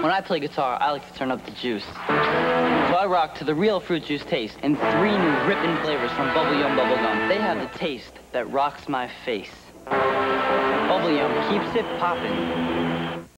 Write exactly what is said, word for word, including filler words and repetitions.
When I play guitar, I like to turn up the juice. So I rock to the real fruit juice taste in three new ripping flavors from Bubble Yum Bubblegum. They have the taste that rocks my face. Bubble Yum keeps it poppin'.